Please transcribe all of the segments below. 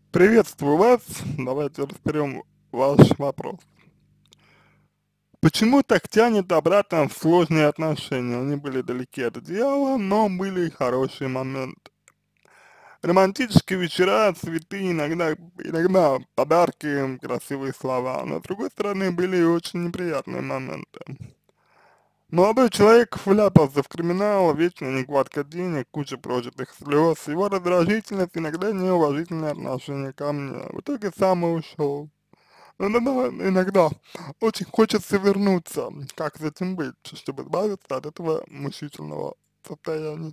Приветствую вас. Давайте разберем ваш вопрос. Почему так тянет обратно в сложные отношения? Они были далеки от идеала, но были и хорошие моменты. Романтические вечера, цветы, иногда подарки, красивые слова. Но с другой стороны, были и очень неприятные моменты. Молодой человек вляпался в криминал, вечная нехватка денег, куча прожитых слез, его раздражительность, иногда неуважительное отношение ко мне. В итоге сам и ушел. Иногда очень хочется вернуться, как с этим быть, чтобы избавиться от этого мучительного состояния.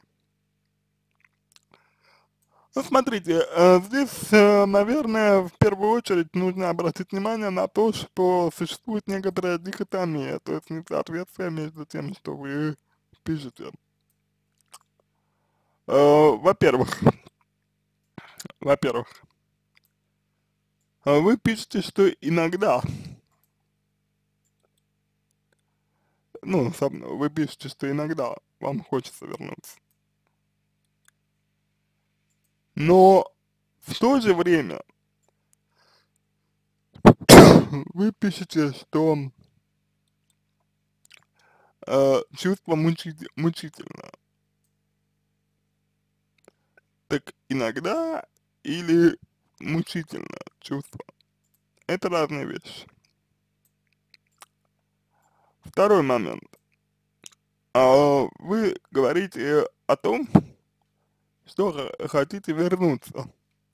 Ну, смотрите, здесь, наверное, в первую очередь нужно обратить внимание на то, что существует некоторая дихотомия, то есть несоответствие между тем, что вы пишете. Во-первых, во-первых, вы пишете, что иногда, вы пишете, что иногда вам хочется вернуться. Но в то же время вы пишете, что чувство мучительно. Так иногда или мучительно чувство. Это разные вещи. Второй момент. Вы говорите о том, что хотите вернуться.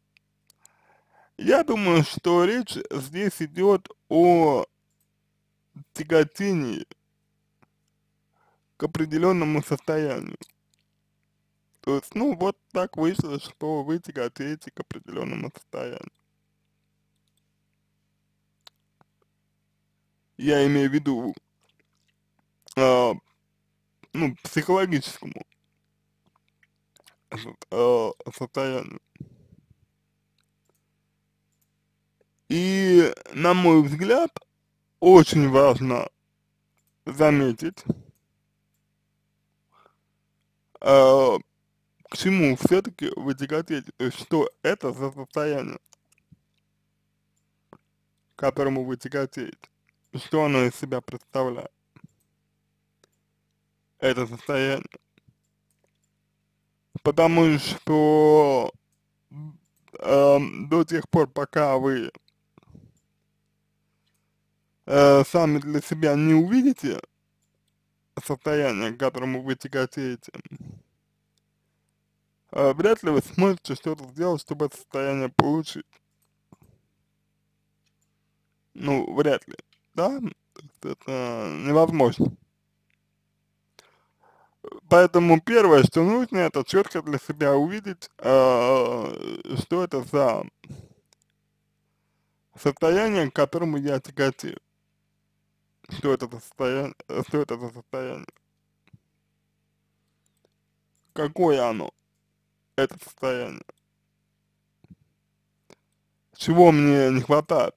Я думаю, что речь здесь идет о тяготении к определенному состоянию. То есть, ну, вот так вышло, что вы тяготеете к определенному состоянию. Я имею в виду, а, ну, психологическому состоянию. И, на мой взгляд, очень важно заметить, а, к чему все-таки вы тяготеете, то есть, что это за состояние, к которому вы тяготеете, что оно из себя представляет, это состояние. Потому что до тех пор, пока вы сами для себя не увидите состояние, к которому вы тяготеете, вряд ли вы сможете что-то сделать, чтобы это состояние получить. Ну, вряд ли, да? Это невозможно. Поэтому первое, что нужно, это четко для себя увидеть, что это за состояние, к которому я тяготею. Что это за состояние, какое оно, это состояние, чего мне не хватает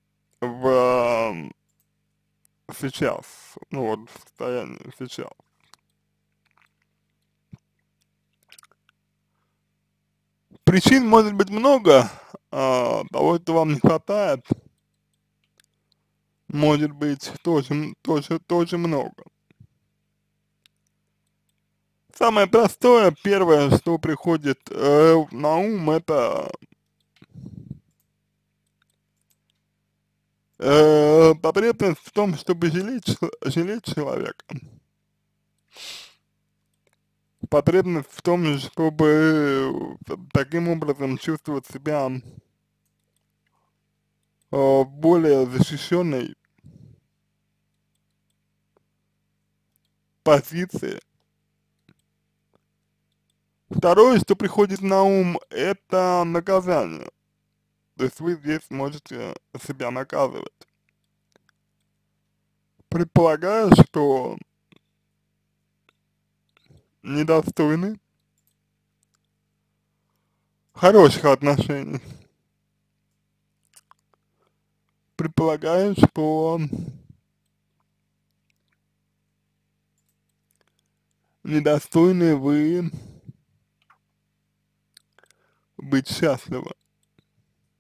в сейчас, ну вот в состоянии сейчас. Причин может быть много, того, что вам не хватает, может быть тоже много. Самое простое, первое, что приходит на ум, это потребность в том, чтобы жалеть человека. Потребность в том, чтобы таким образом чувствовать себя в более защищенной позиции. Второе, что приходит на ум, это наказание. То есть вы здесь можете себя наказывать. Предполагаю, что недостойны хороших отношений. Предполагаю, что недостойны вы быть счастливы.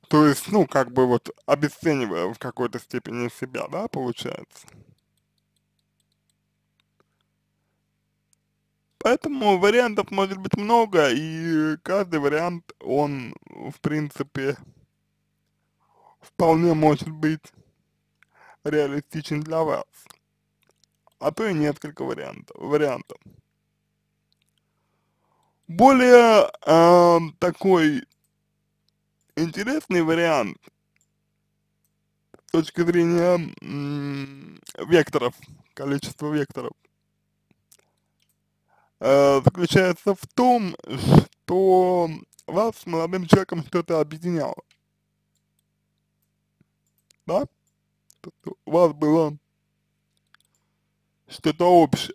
То есть, ну, как бы вот обесценивая в какой-то степени себя, да, получается. Поэтому вариантов может быть много, и каждый вариант, он, в принципе, вполне может быть реалистичен для вас, а то и несколько вариантов. Более такой интересный вариант с точки зрения векторов, количества векторов, заключается в том, что вас с молодым человеком что-то объединяло, да? У вас было что-то общее.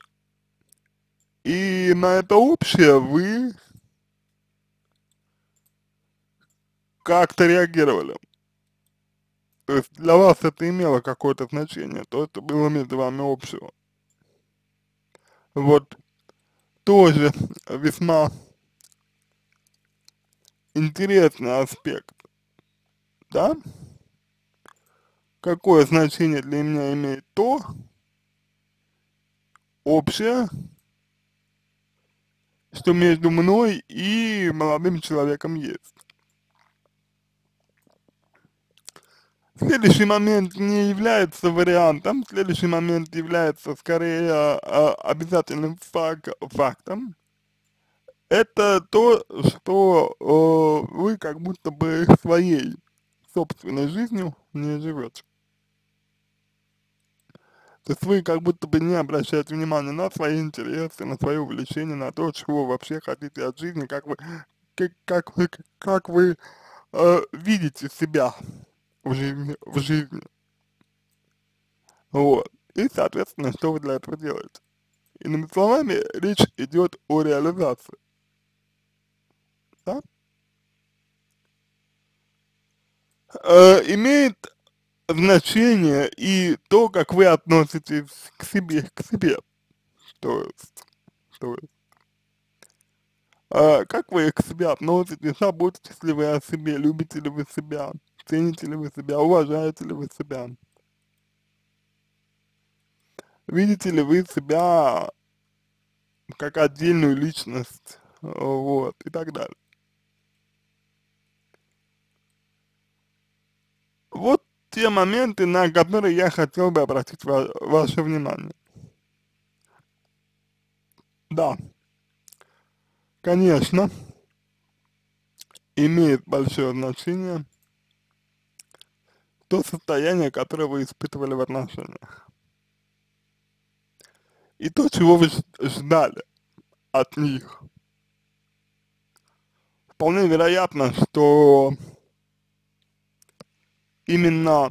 И на это общее вы как-то реагировали. То есть для вас это имело какое-то значение, то, что было между вами общего. Вот тоже весьма интересный аспект, да? Какое значение для меня имеет то общее, что между мной и молодым человеком есть. Следующий момент не является вариантом, следующий момент является скорее обязательным фактом. Это то, что вы как будто бы своей собственной жизнью не живете. То есть вы как будто бы не обращаете внимания на свои интересы, на свои увлечения, на то, чего вы вообще хотите от жизни, как вы видите себя в жизни, вот. И, соответственно, что вы для этого делаете. Иными словами, речь идет о реализации, да? Имеет значение и то, как вы относитесь к себе, то есть, то есть, как вы к себе относитесь, заботитесь ли вы о себе, любите ли вы себя, цените ли вы себя, уважаете ли вы себя, видите ли вы себя как отдельную личность, вот, и так далее. Вот те моменты, на которые я хотел бы обратить ваше внимание. Да, конечно, имеет большое значение то состояние, которое вы испытывали в отношениях. И то, чего вы ждали от них. Вполне вероятно, что именно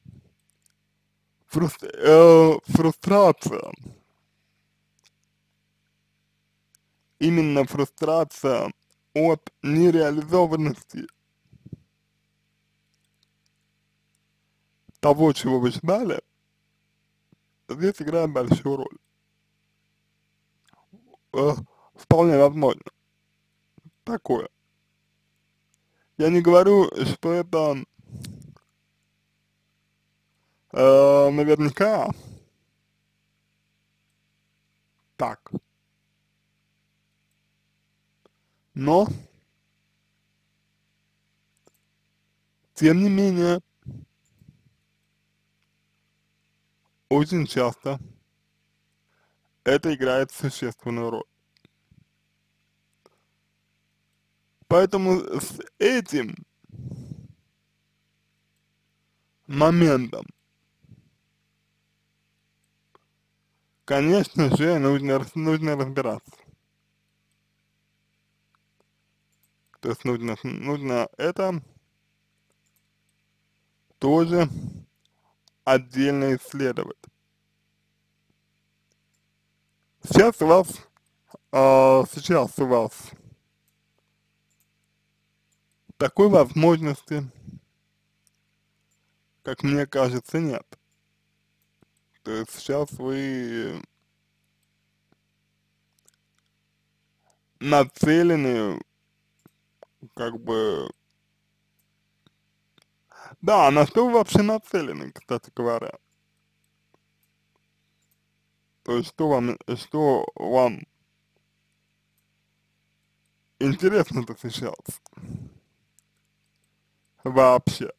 фрустрация, фрустрация от нереализованности того, чего вы ждали, здесь играет большую роль. Э, Вполне возможно такое. Я не говорю, что это наверняка так, но, тем не менее, очень часто это играет существенную роль. Поэтому с этим моментом, конечно же, нужно разбираться. То есть нужно это тоже отдельно исследовать. Сейчас у вас, сейчас у вас такой возможности, как мне кажется, нет. То есть сейчас вы нацелены как бы Да, а на что вы вообще нацелены, кстати говоря? То есть что вам интересно-то сейчас вообще?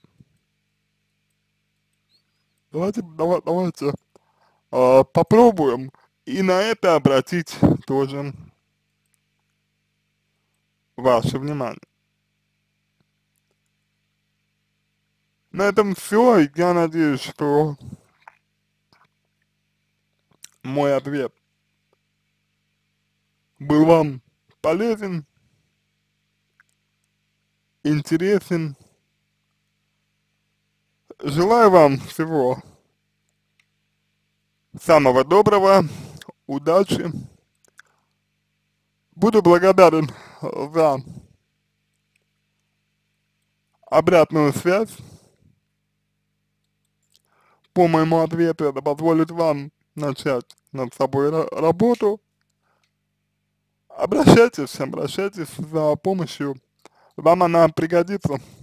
Давайте попробуем и на это обратить тоже ваше внимание. На этом все. Я надеюсь, что мой ответ был вам полезен, интересен. Желаю вам всего самого доброго, удачи. Буду благодарен за обратную связь по моему ответу. Это позволит вам начать над собой работу. Обращайтесь за помощью, вам она пригодится.